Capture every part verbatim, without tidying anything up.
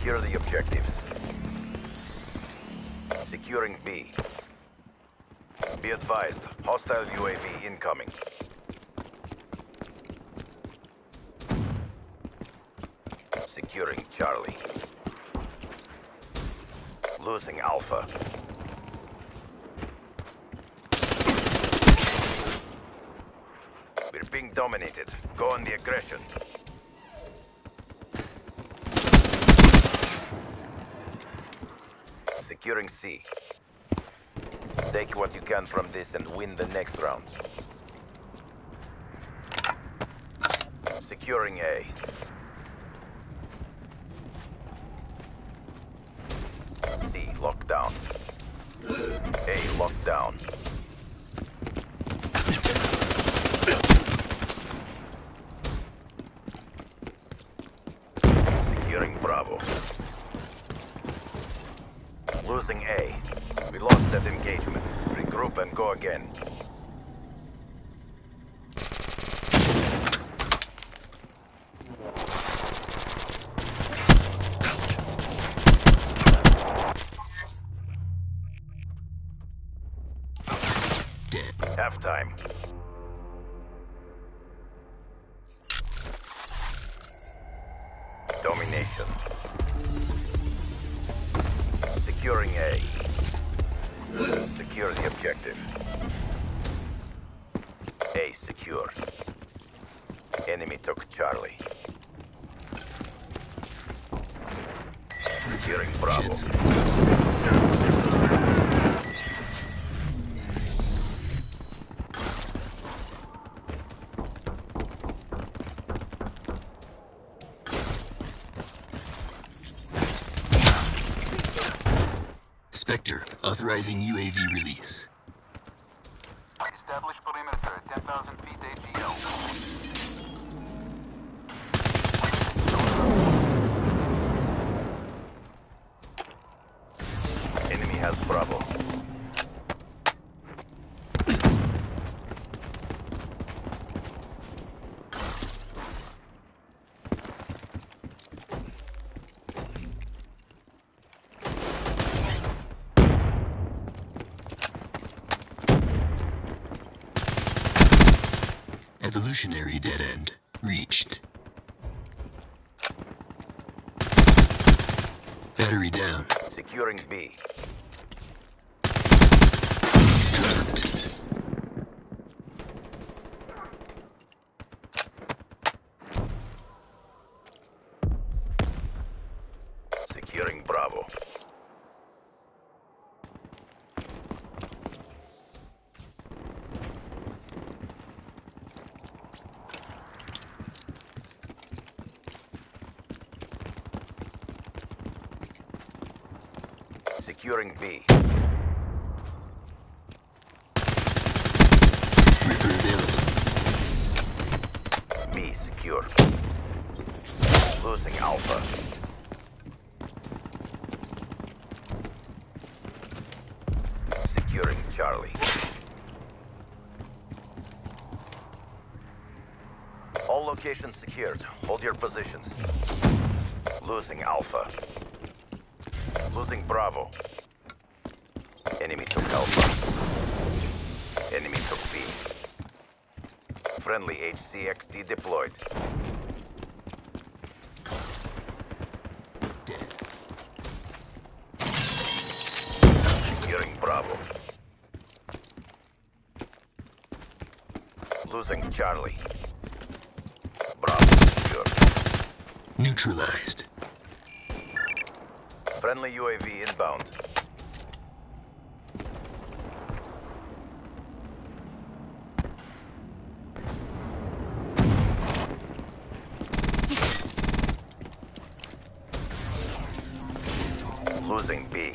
Secure the objectives. Securing B. Be advised, hostile U A V incoming. Securing Charlie. Losing Alpha. We're being dominated. Go on the aggression. Securing C. Take what you can from this and win the next round. Securing A. C locked down. A locked down. Securing Bravo. Losing A. We lost that engagement. Regroup and go again. Halftime. Domination. Securing A. Secure the objective. A secure. Enemy took Charlie. Securing Bravo. Spectre, authorizing U A V release. Establish perimeter at ten thousand feet A T L. Enemy has Bravo. Evolutionary dead end reached. Battery down. Securing B. Dropped. Securing Bravo. Securing B. Reaper available. B secure. Losing Alpha. Securing Charlie. All locations secured. Hold your positions. Losing Alpha. Losing Bravo. Enemy took Alpha. Enemy took B. Friendly H C X D deployed. Dead. Securing Bravo. Losing Charlie. Bravo secure. Neutralized. Friendly U A V inbound. Losing B.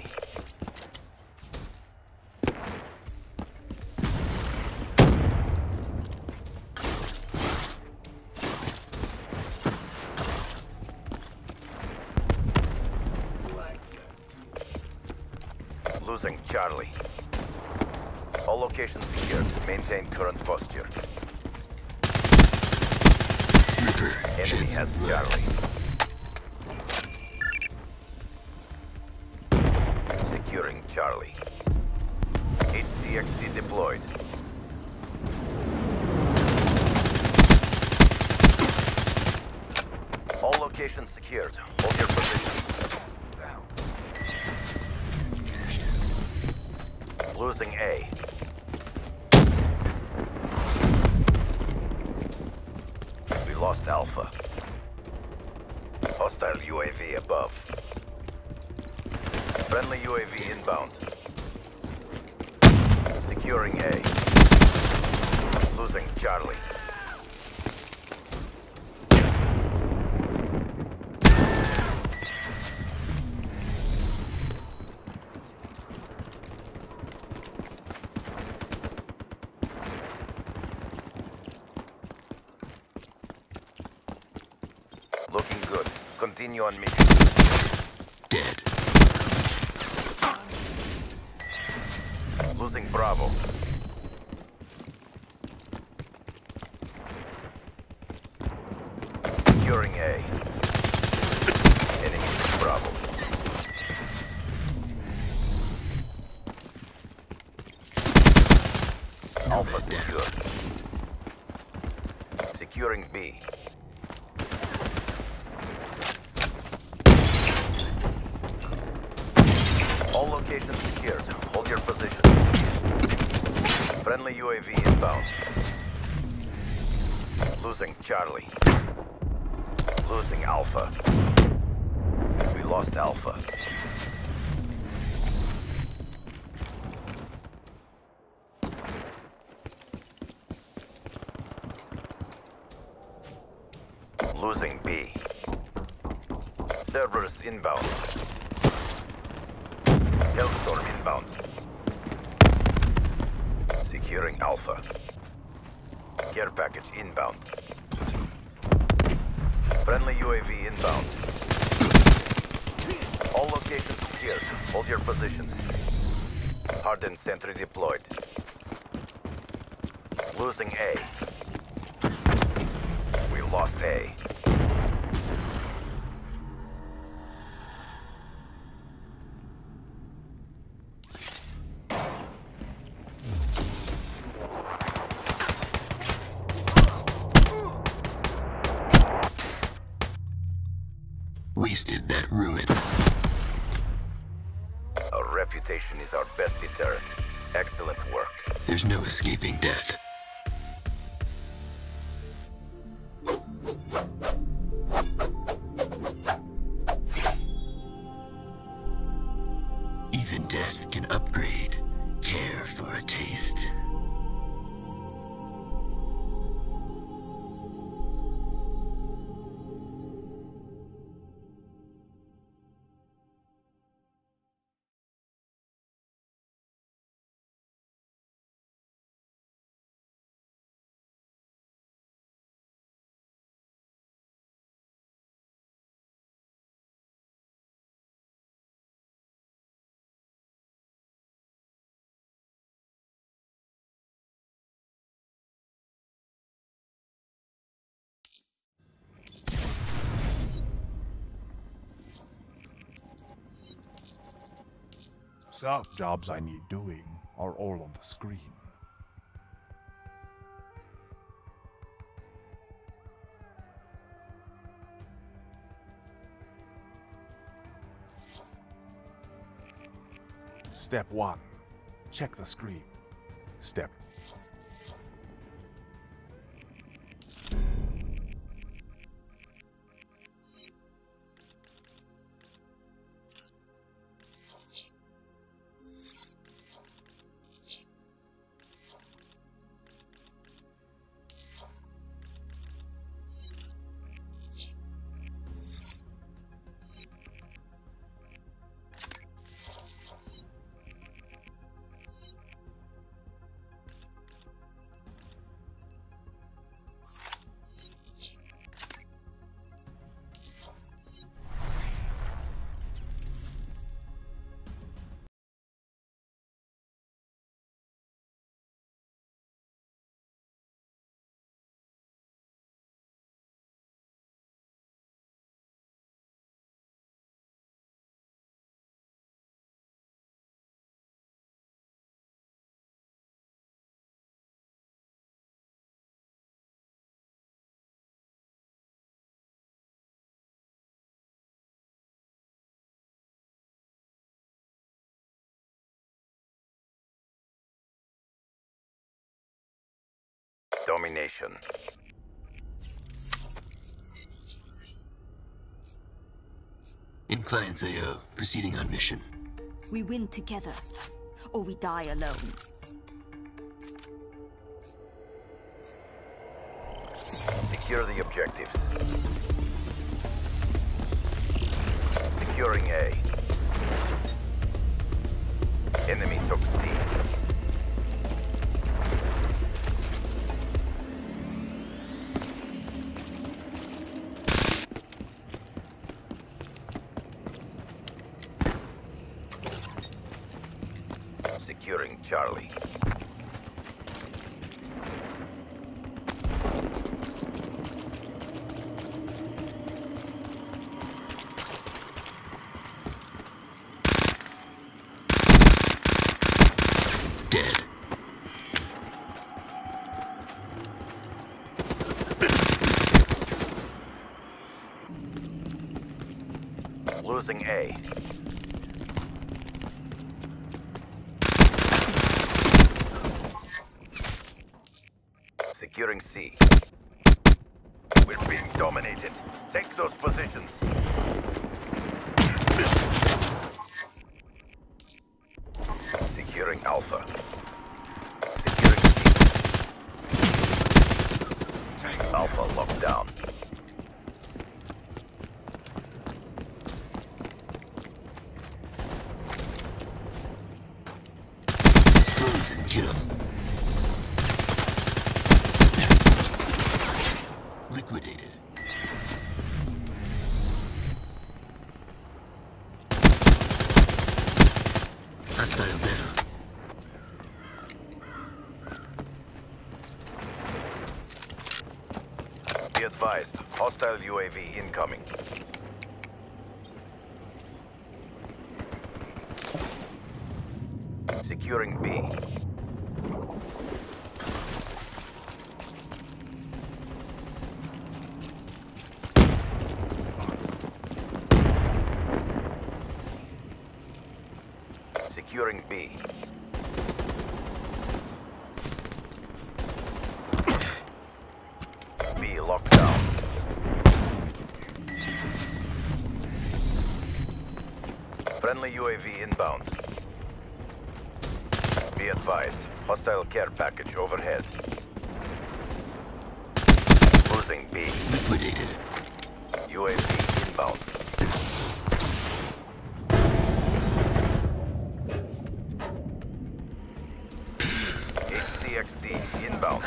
Losing Charlie. All locations secured. Maintain current posture. Reaper. Enemy Sheds has blood. Charlie. Charlie. H C X D deployed. All locations secured. Hold your positions. Losing A. We lost Alpha. Hostile U A V above. Friendly U A V inbound. Securing A. Losing Charlie. Looking good. Continue on mission. Dead. Losing Bravo. Securing A. Enemy Bravo. Alpha secure. Securing B. All locations secured. Hold your positions. Friendly U A V inbound. Losing Charlie. Losing Alpha. We lost Alpha. Losing B. Cerberus inbound. Hellstorm inbound. Securing Alpha. Care package inbound. Friendly U A V inbound. All locations secured. Hold your positions. Hardened sentry deployed. Losing A. We lost A. Wasted that ruin. Our reputation is our best deterrent. Excellent work. There's no escaping death. Even death can upgrade. Care for a taste? Some jobs I need doing are all on the screen. Step one. Check the screen. Step domination. In Clients A O, proceeding on mission. We win together, or we die alone. Secure the objectives. Securing A. Enemy took C. Securing Charlie. Dead. Losing A. Securing C. We're being dominated. Take those positions. Securing Alpha. Securing C. Alpha locked down. Close and kill. Liquidated. Hostile down. Be advised, hostile U A V incoming. Securing B. Securing B. B locked down. Friendly U A V inbound. Be advised, hostile care package overhead. Losing B. Liquidated. U A V inbound. H C X D inbound.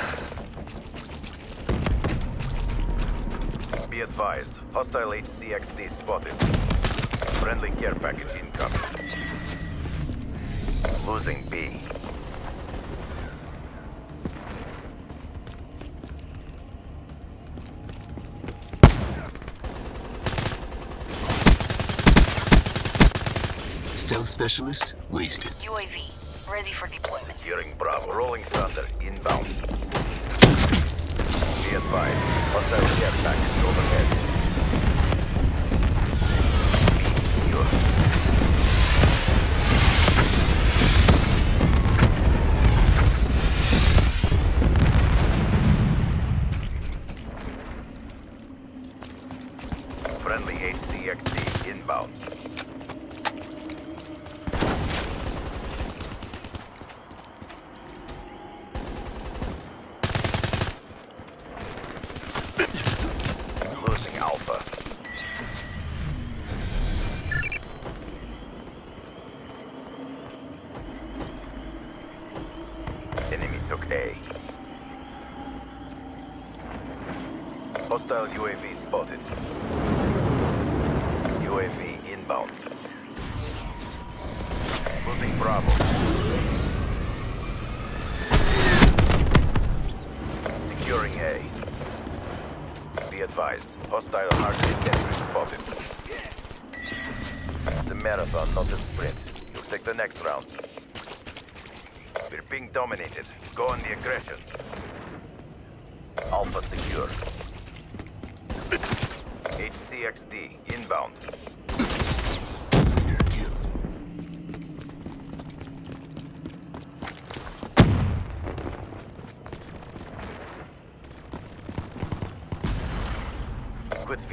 Be advised, hostile H C X D spotted. Friendly care package incoming. Losing B. Stealth specialist wasted. U A V, ready for deployment. Securing Bravo. Rolling Thunder inbound. Be advised, hostile care package overhead. Secure. Friendly H C X D inbound. Losing Alpha. Enemy took A. Hostile U A V spotted. U A V inbound. Losing Bravo. Securing A. Be advised, hostile hardly sentry spotted. It's a marathon, not a sprint. You'll take the next round. We're being dominated. Go on the aggression. Alpha secure. H C X D inbound. Clear kill.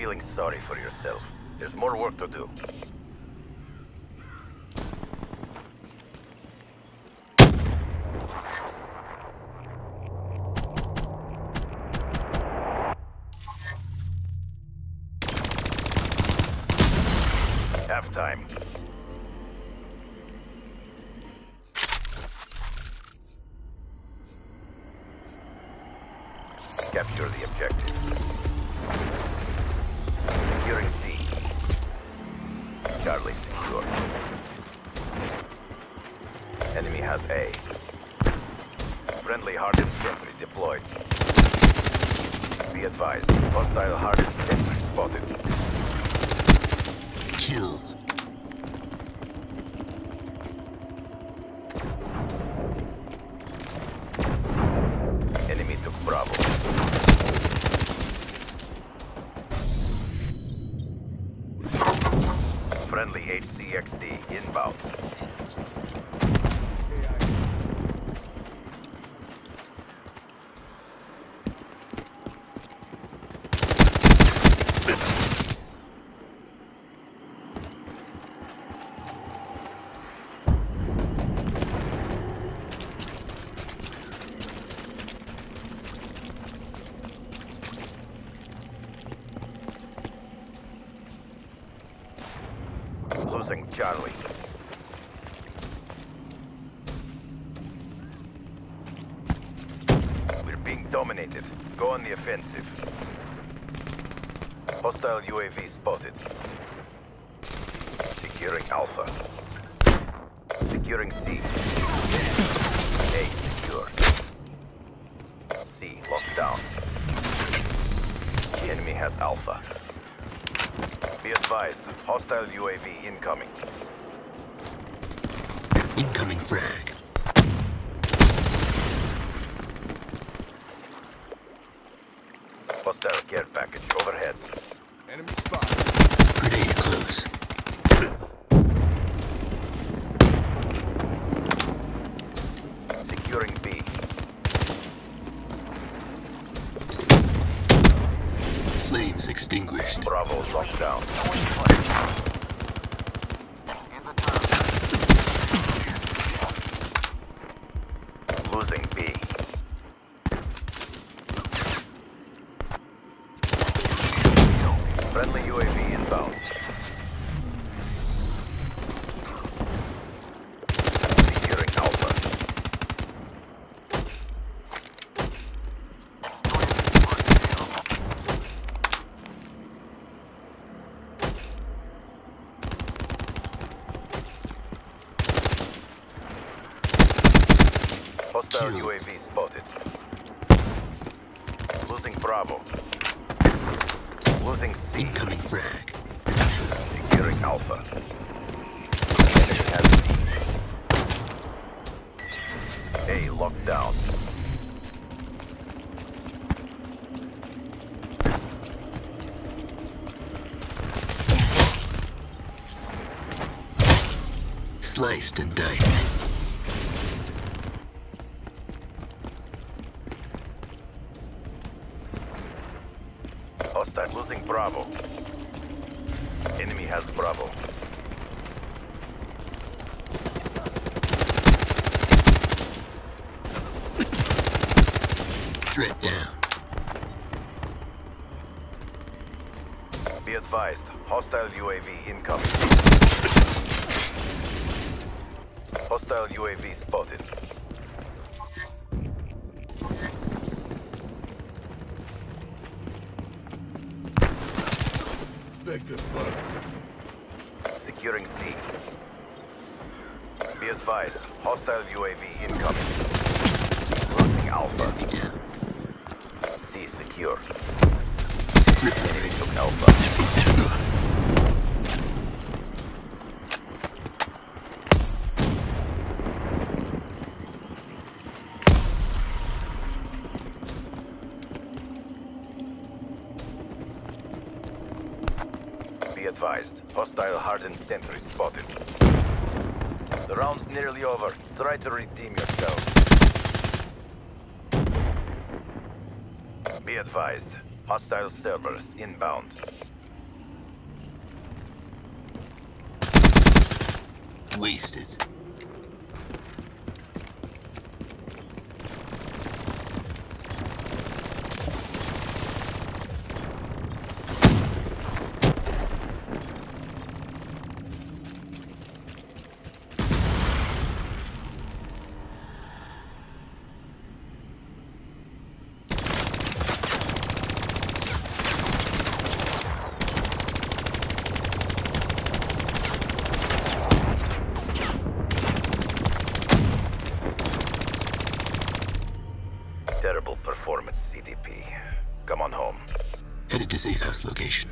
feeling sorry for yourself. There's more work to do. Halftime. Capture the objective. Securing C. Charlie secure. Enemy has A. Friendly hardened sentry deployed. Be advised, hostile hardened sentry spotted. Kill. Enemy took Bravo. Friendly H C X D inbound. Losing Charlie. We're being dominated. Go on the offensive. Hostile U A V spotted. Securing Alpha. Securing C. A secure. C locked down. The enemy has Alpha. Be advised, hostile U A V incoming. Incoming frag. Hostile care package overhead. Enemy spot. Grenade close. Securing B. Flames extinguished. Bravo locked down. In the turn. Losing B. Friendly U A V inbound. Securing Alpha. Hostile Kill. U A V spotted. Losing Bravo. Losing C. Incoming frag. Securing Alpha. Enemy has C. A locked down. Sliced and diced. Hostile losing Bravo. Enemy has Bravo. Threat down. Be advised, hostile U A V incoming. Hostile U A V spotted. Securing C. Be advised, hostile U A V incoming. Losing Alpha. Enemy down. C secure. Rip Enemy took Alpha. Be advised, hostile hardened sentry spotted. The round's nearly over. Try to redeem yourself. Be advised, hostile servers inbound. Wasted. Terrible performance, C D P. Come on home. Headed to safe house location.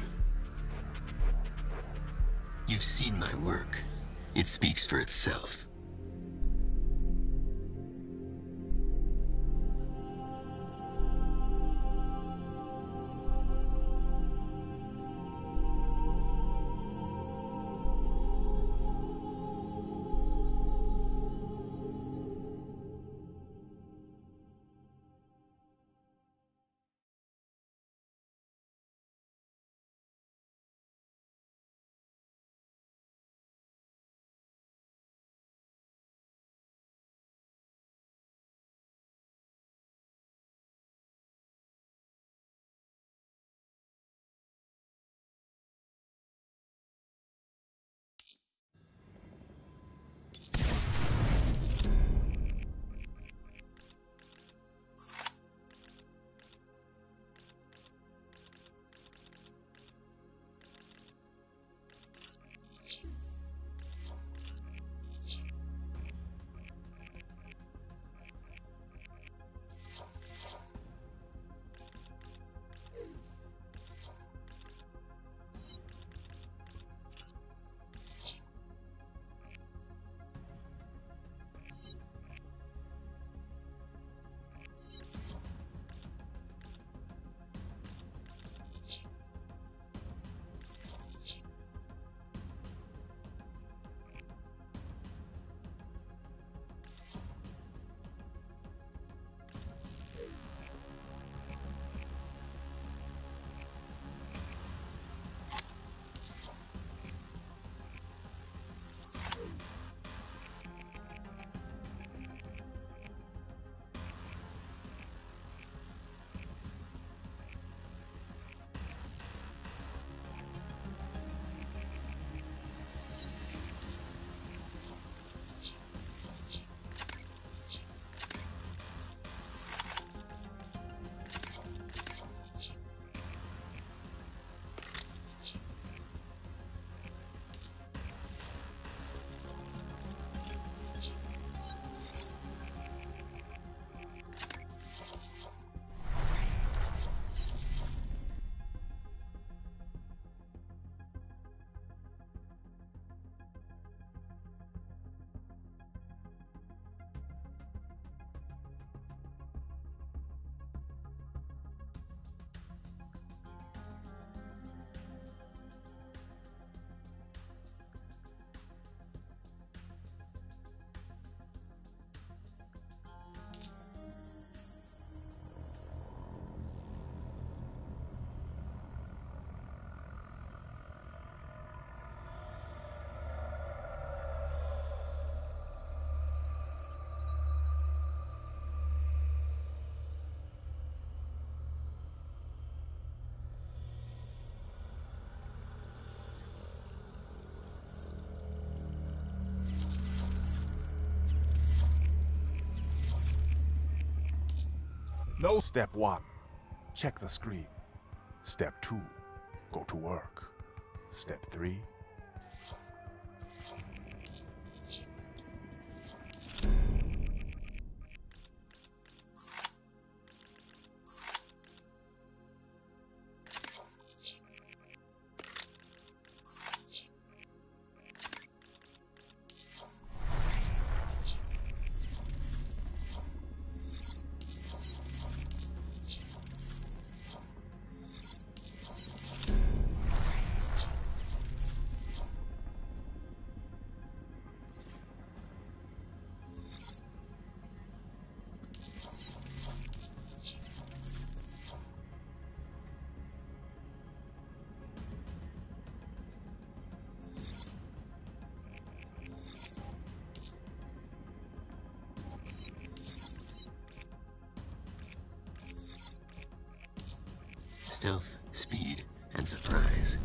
You've seen my work. It speaks for itself. No. Step one, check the screen. Step two, go to work. Step three, stealth, speed, and surprise.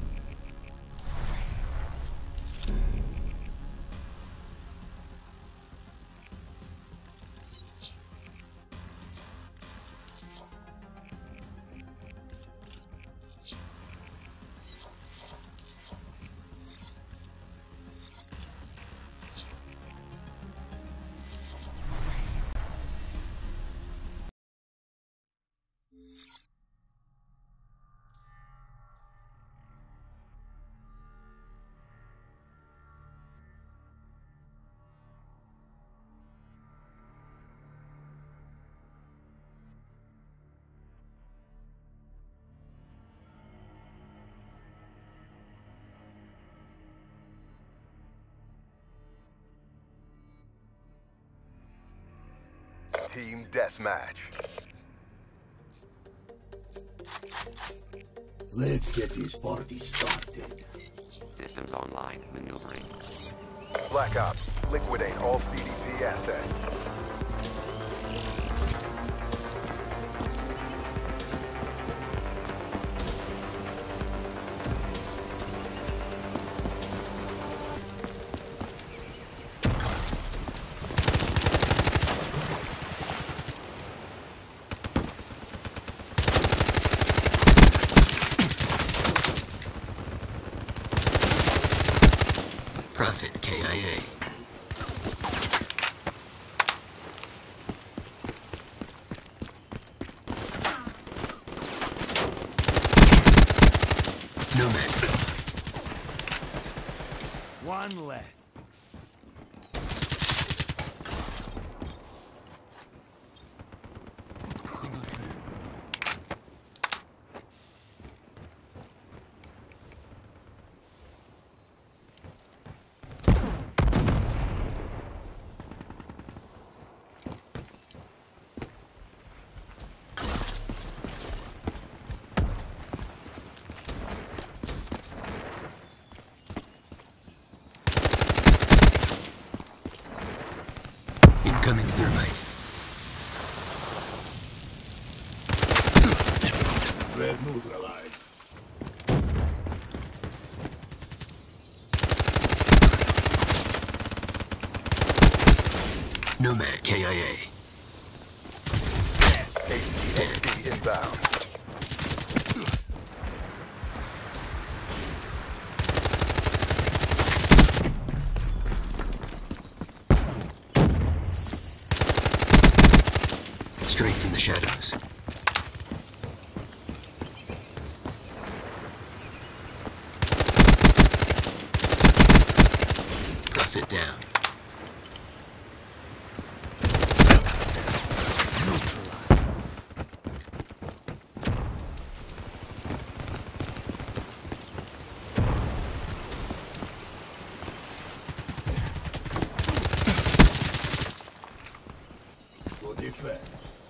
Team Deathmatch. Let's get this party started. Systems online, maneuvering. Black Ops, liquidate all C D P assets. Prophet K I A. Nomad. One less. Incoming thermite. Red neutralized. Nomad K I A. H C X D inbound. Straight from the shadows. Prophet down. For defense.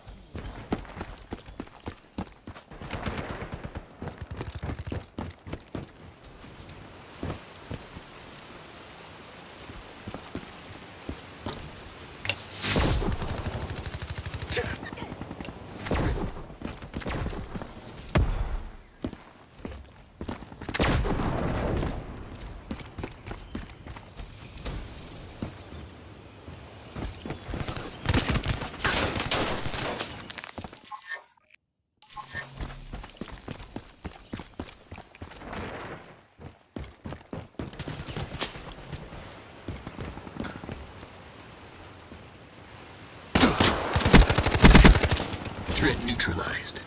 Threat neutralized.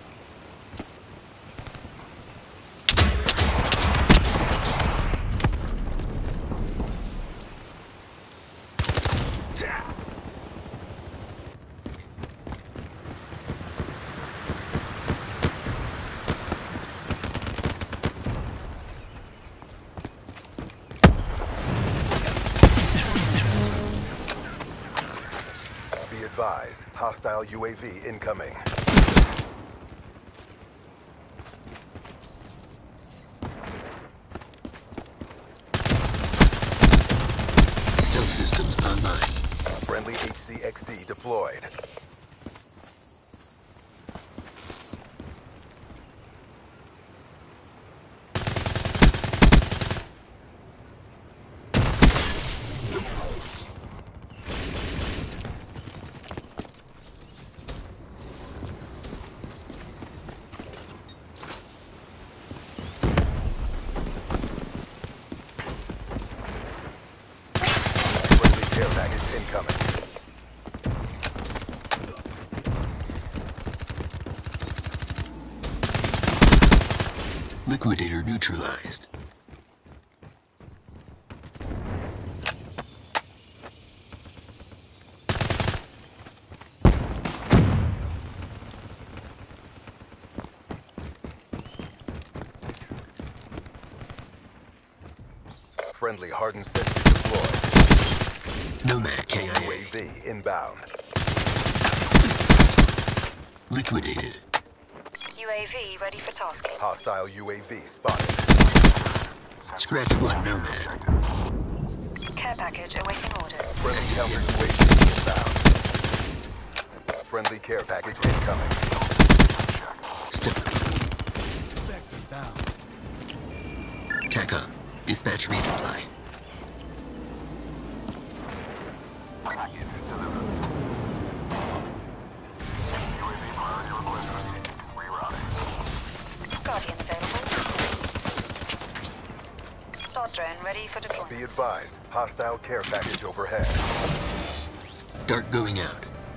Be advised, hostile U A V incoming. Stealth systems online. Friendly H C X D deployed. package incoming. Liquidator neutralized. Friendly hardened sentry deployed. Nomad K I U A A. V inbound. Liquidated. U A V ready for tasking. Hostile U A V spotted. Scratch one, Nomad. Care package awaiting orders. Friendly counter U A V inbound. Friendly care package incoming. Step. TACOM. Dispatch resupply. Package delivered. U A V priority request received. Rerouting. Guardian available. Dart drone ready for deployment. Be advised, hostile care package overhead. Dart going out.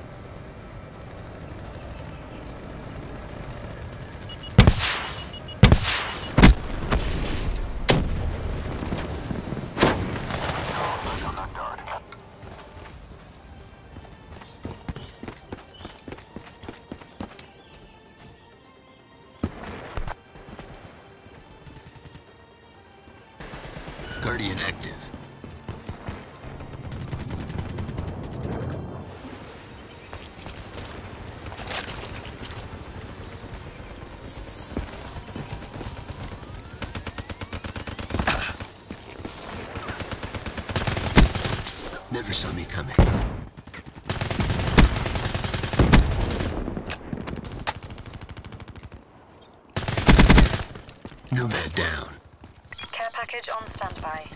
On that dart. Guardian active. Never saw me coming. Nomad down. Care package on standby.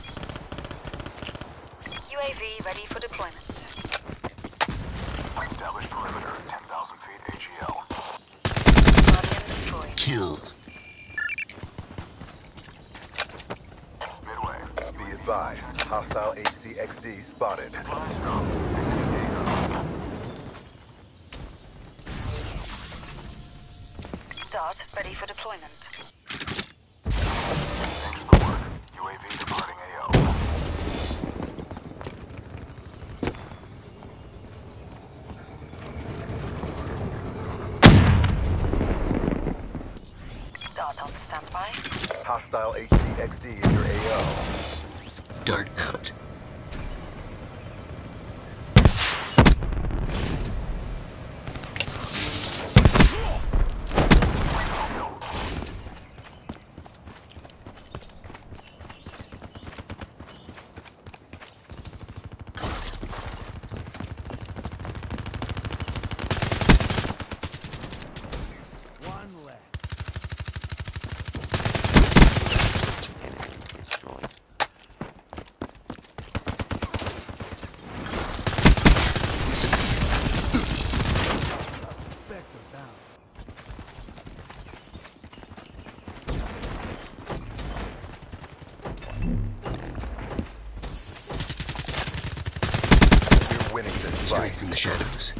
U A V ready for deployment. Established perimeter, ten thousand feet A G L. Guardian destroyed. Kill. Midway. Be advised, hostile H C X D spotted. Supplies drop. Dart ready for deployment. Thanks for the work. U A V departing A O. Dart on standby. Hostile H C X D in your A O. Dart out. One left. Enemy destroyed. Spectre down. We're winning this Straight fight. from the shadows.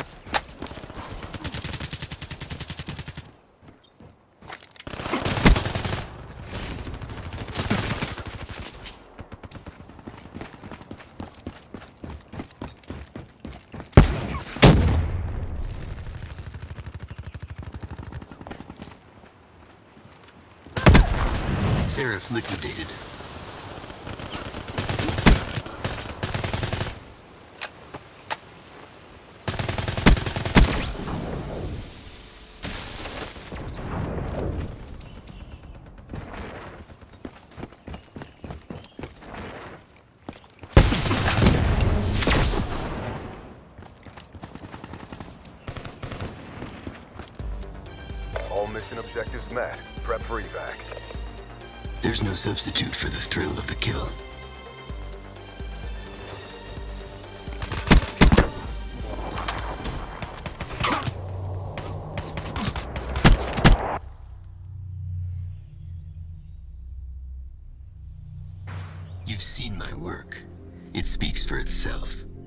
Seraph liquidated. All mission objectives met. Prep for evac. There's no substitute for the thrill of the kill. You've seen my work. It speaks for itself.